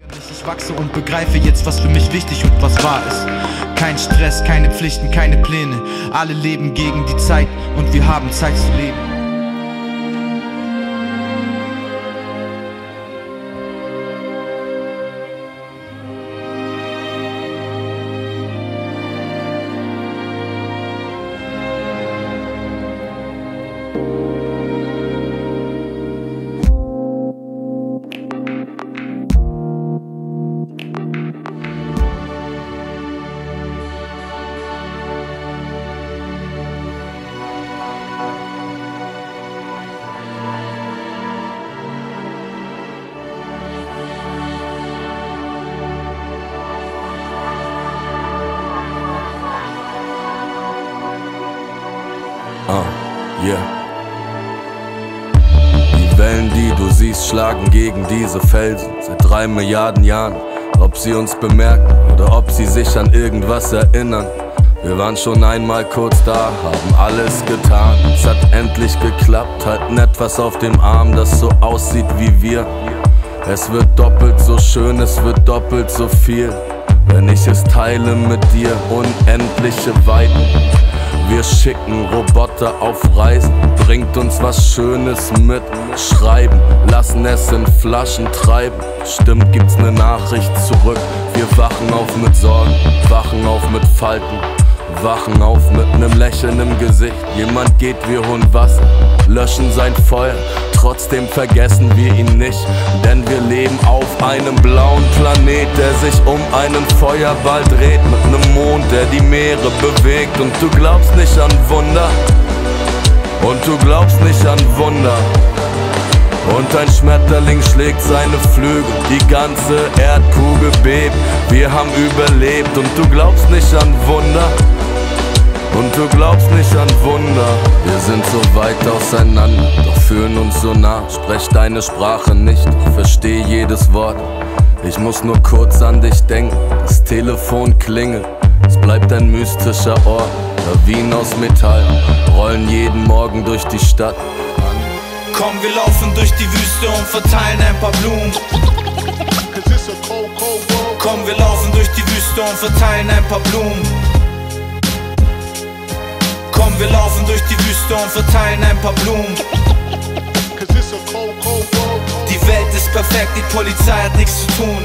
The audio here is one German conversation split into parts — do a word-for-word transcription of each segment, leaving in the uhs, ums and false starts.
Ich wachse und begreife jetzt, was für mich wichtig und was wahr ist. Kein Stress, keine Pflichten, keine Pläne. Alle leben gegen die Zeit und wir haben Zeit zu leben. Ah, yeah. Die Wellen, die du siehst, schlagen gegen diese Felsen seit drei Milliarden Jahren. Ob sie uns bemerken oder ob sie sich an irgendwas erinnern. Wir waren schon einmal kurz da, haben alles getan. Es hat endlich geklappt, halten etwas auf dem Arm, das so aussieht wie wir. Es wird doppelt so schön, es wird doppelt so viel, wenn ich es teile mit dir, unendliche Weiten. Wir schicken Roboter auf Reisen, bringt uns was Schönes mit. Schreiben, lassen es in Flaschen treiben. Stimmt, gibt's ne Nachricht zurück. Wir wachen auf mit Sorgen, wachen auf mit Falten, wachen auf mit nem Lächeln im Gesicht. Jemand geht, wir holen Wasser, löschen sein Feuer. Trotzdem vergessen wir ihn nicht, denn wir leben auf einem blauen Planet, der sich um einen Feuerball dreht, mit nem Mond, der die Meere bewegt. Und du glaubst nicht an Wunder, und du glaubst nicht an Wunder. Und ein Schmetterling schlägt seine Flügel, die ganze Erdkugel bebt. Wir haben überlebt und du glaubst nicht an Wunder. Und du glaubst nicht an Wunder. Wir sind so weit auseinander, doch fühlen uns so nah. Sprech deine Sprache nicht, doch versteh jedes Wort. Ich muss nur kurz an dich denken, das Telefon klingelt. Es bleibt ein mystischer Ort, Lawinen aus Metall rollen jeden Morgen durch die Stadt. Komm, wir laufen durch die Wüste und verteilen ein paar Blumen. Komm, wir laufen durch die Wüste und verteilen ein paar Blumen. Komm, wir laufen durch die Wüste und verteilen ein paar Blumen. Die Welt ist perfekt, die Polizei hat nichts zu tun.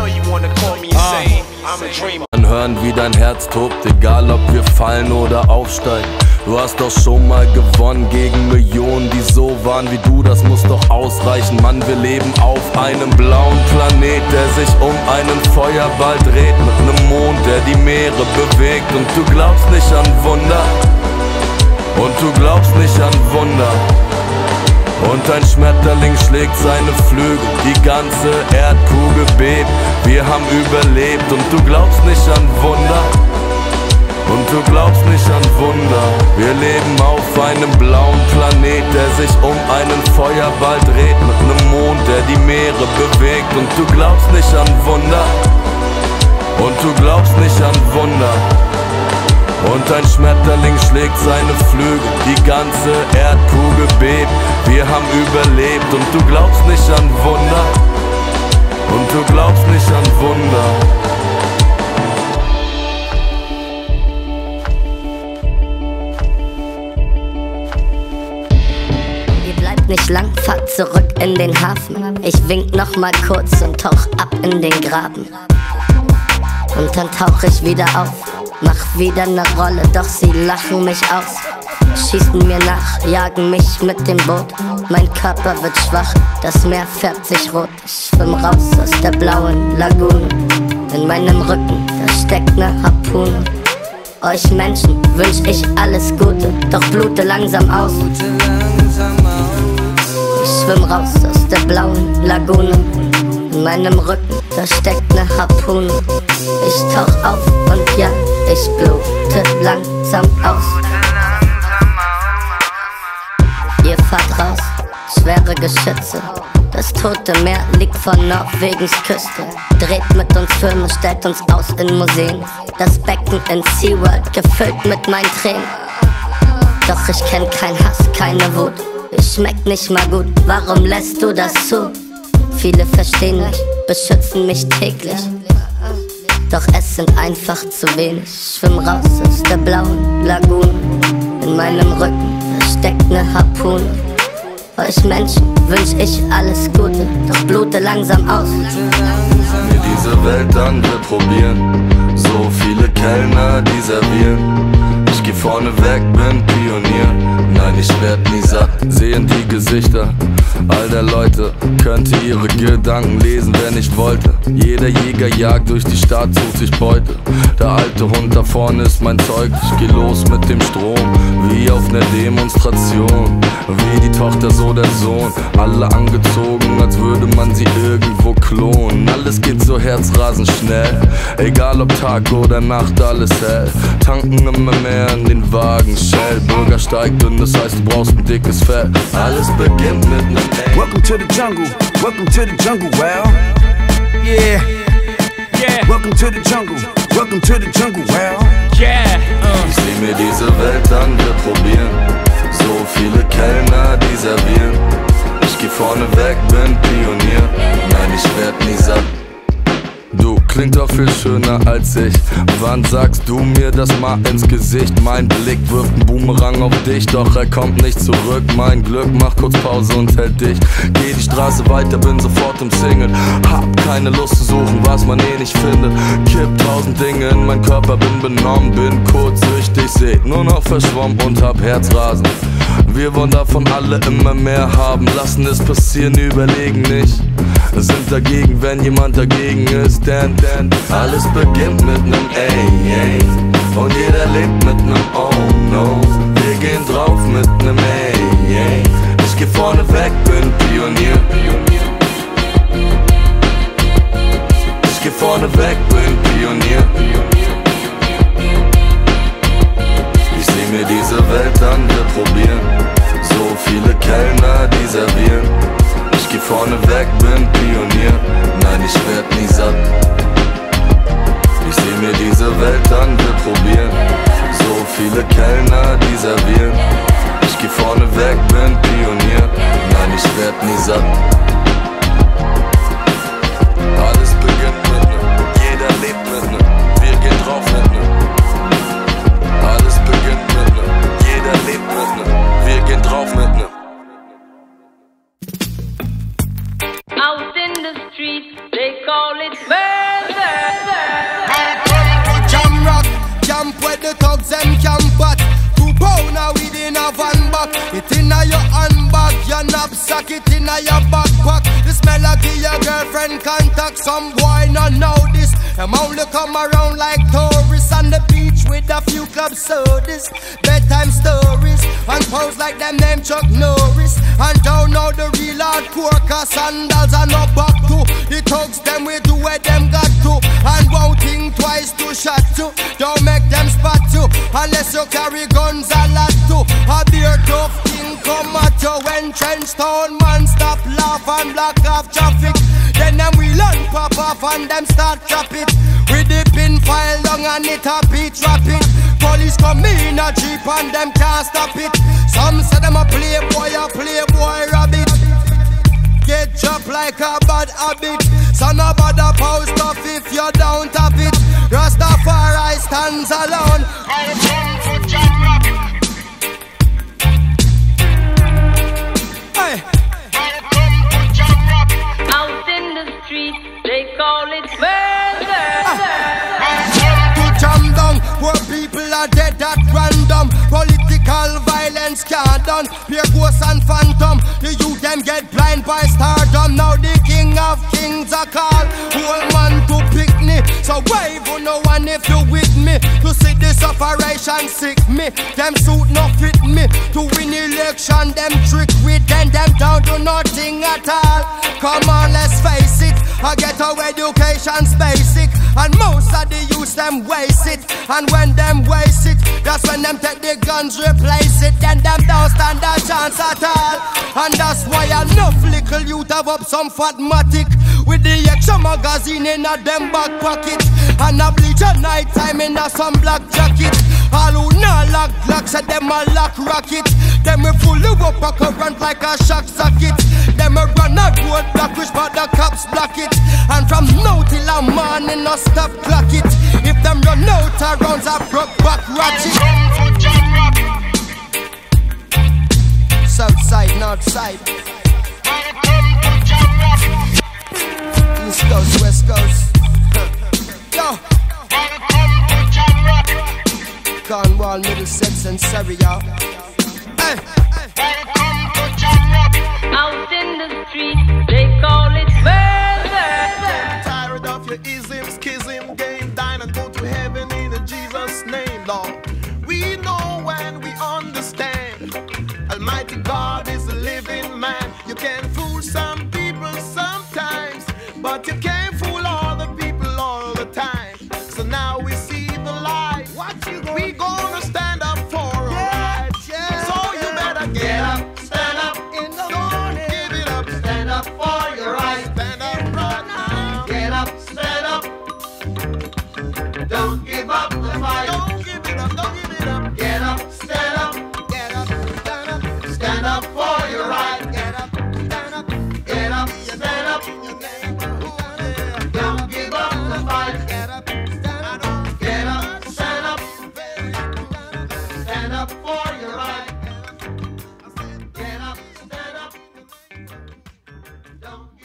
Dann hören, wie dein Herz tobt, egal ob wir fallen oder aufsteigen. Du hast doch schon mal gewonnen gegen Millionen, die so waren wie du, das muss doch ausreichen. Mann, wir leben auf einem blauen Planet, der sich um einen Feuerball dreht, mit nem Mond, der die Meere bewegt. Und du glaubst nicht an Wunder, und du glaubst nicht an Wunder. Und ein Schmetterling schlägt seine Flügel, die ganze Erdkugel bebt. Wir haben überlebt und du glaubst nicht an Wunder. Und du glaubst nicht an Wunder. Wir leben auf einem blauen Planet, der sich um einen Feuerball dreht, mit nem Mond, der die Meere bewegt. Und du glaubst nicht an Wunder. Und du glaubst nicht an Wunder. Und ein Schmetterling schlägt seine Flügel, die ganze Erdkugel bebt. Wir haben überlebt und du glaubst nicht an Wunder. Und du glaubst nicht an Wunder. Ihr bleibt nicht lang, fahrt zurück in den Hafen. Ich wink noch mal kurz und tauch ab in den Graben. Und dann tauch ich wieder auf, mach wieder ne Rolle, doch sie lachen mich aus. Schießen mir nach, jagen mich mit dem Boot. Mein Körper wird schwach, das Meer färbt sich rot. Ich schwimm raus aus der blauen Lagune. In meinem Rücken, da steckt ne Harpune. Euch Menschen wünsch ich alles Gute, doch blute langsam aus. Ich schwimm raus aus der blauen Lagune. In meinem Rücken, da steckt ne Harpune. Ich tauch auf und ja, ich blute langsam aus. Ihr fahrt raus, schwere Geschütze. Das Tote Meer liegt vor Norwegens Küste. Dreht mit uns Filme, stellt uns aus in Museen. Das Becken in SeaWorld gefüllt mit meinen Tränen. Doch ich kenn kein Hass, keine Wut. Ich schmeck nicht mal gut, warum lässt du das zu? Viele verstehen mich, beschützen mich täglich. Doch es sind einfach zu wenig. Schwimm raus aus der blauen Lagune. In meinem Rücken steckt ne Harpune. Euch Menschen wünsch ich alles Gute, doch blute langsam aus. Mir diese Welt an, wir probieren. So viele Kellner, die servieren. Ich geh vorne weg, bin Pionier. Nein, ich werd nie satt. Sehen die Gesichter all der Leute, könnte ihre Gedanken lesen, wenn ich wollte. Jeder Jäger jagt durch die Stadt, sucht sich Beute. Der alte Hund da vorne ist mein Zeug. Ich geh los mit dem Strom, wie auf ner Demonstration. Wie die Tochter, so der Sohn. Alle angezogen, als würde man sie irgendwo klonen. Alles geht so herzrasend schnell, egal ob Tag oder Nacht, alles hell. Tanken immer mehr in den Wagen, Shell. Bürgersteig dünn, das heißt du brauchst ein dickes Fell. Alles beginnt mit nem A. Welcome to the jungle, welcome to the jungle, well. Yeah, yeah. Welcome to the jungle, welcome to the jungle, well. Yeah. Uh. Ich seh mir diese Welt an, wir probieren. So viele Kellner, die servieren. Ich geh vorne weg, bin Pionier. Nein, ich werd nie satt. Du klingt doch viel schöner als ich. Wann sagst du mir das mal ins Gesicht? Mein Blick wirft einen Boomerang auf dich, doch er kommt nicht zurück. Mein Glück macht kurz Pause und hält dich. Geh die Straße weiter, bin sofort im Single. Hab keine Lust zu suchen, was man eh nicht findet. Kipp tausend Dinge in mein Körper, bin benommen, bin kurzsüchtig, seh nur noch verschwommen und hab Herzrasen. Wir wollen davon alle immer mehr haben, lassen es passieren, überlegen nicht. Sind dagegen, wenn jemand dagegen ist, denn, denn alles beginnt mit nem A, und jeder lebt mit nem Oh no. Wir gehen drauf mit nem A, ich geh vorne weg, bin Pionier. Ich geh vorne weg, bin Pionier. Ich seh mir diese Welt an, wir probieren. So viele Kellner, die servieren. Ich geh vorne weg, bin Pionier. Nein, ich werd nie satt. Ich seh mir diese Welt an, wir probieren. So viele Kellner, die servieren. Ich geh vorne weg, bin Pionier. Nein, ich werd nie satt. Alles beginnt mit nem, jeder lebt mit nem, wir gehen drauf mit nem. Alles beginnt mit nem, jeder lebt mit nem, wir gehen drauf mit nem. Out in the street, they call it murder. Jam rock, jump where the thugs them camp at. Two pounder within a van back. It inna your handbag, your knapsack, it inna your backpack. The smell of your girlfriend contact. Some boy not know this. Them only come around like tourists on the beach with a few club sodas, bedtime stories, and pose like them name Chuck Norris. And don't know the real hardcore, cause sandals are no back to. The thugs them we do where them got to, and won't think twice to shot to. Don't make them spot you, unless you carry guns a lot to. A beer tough thing come at you when trench town man stop laugh and block off traffic. Then them we learn pop off and them start trap it. With the pin file long and it a beat rapid. Police come in a jeep and them can't stop it. Some say them a playboy, a playboy rabbit. Get chopped like a bad habit. So no bother post off if you don't have it. Rastafari stands alone. I come for Jam Rock. Hey. I come for Jam Rock. Out in the street, they call it murder. I come to jam down where people are dead at random. Political violence can't done. Pure ghosts and phantom. The youth them get blind by stardom. Now the king of kings are called. Whole man to pick me. So wave on no one if you with me. To see this operation sick me. Them suit no fit me. To win election them trick with. Then them down to nothing at all. Come on let's face it. I get our education's basic. And most of the youth them waste it. And when them waste it, that's when them take the guns replace it. Then them don't stand a chance at all. And that's why enough little youth have up some fatmatic. With the extra magazine in a them back pocket. And a bleach at night time in a some black jacket. All who not lock lock said them a lock rocket. Them we full you up a current like a shock socket. Them we run a road block which but the cops block it. And from now till a morning no stop clock it. If them run out of rounds I broke back ratchet. South side, north side, East coast, west coast. Yo, Cornwall, Middlesex and Surrey, y'all. Hey. Out in the street, they call it murder. Tired of your ism, schism, game, dine and go to heaven in Jesus' name, Lord. We know and we understand. Almighty God is a living man. You can fool some people sometimes, but you can't fool all the people all the time. So now we see the light. What you gonna we gonna stand up for our Yeah, rights. yeah, So you yeah. better get up, stand up in the morning. Give it up, stand up for your rights. Stand up right now. Get up, stand up. Don't give up the fight. Don't give it up, don't give it up. Get up, stand up. Get up, stand up, Stand up for your right. get up, stand up, Get up, stand up. Don't give up the fight. get up, stand up. Get up, stand up. Stand up for your right. Get up, stand up. Don't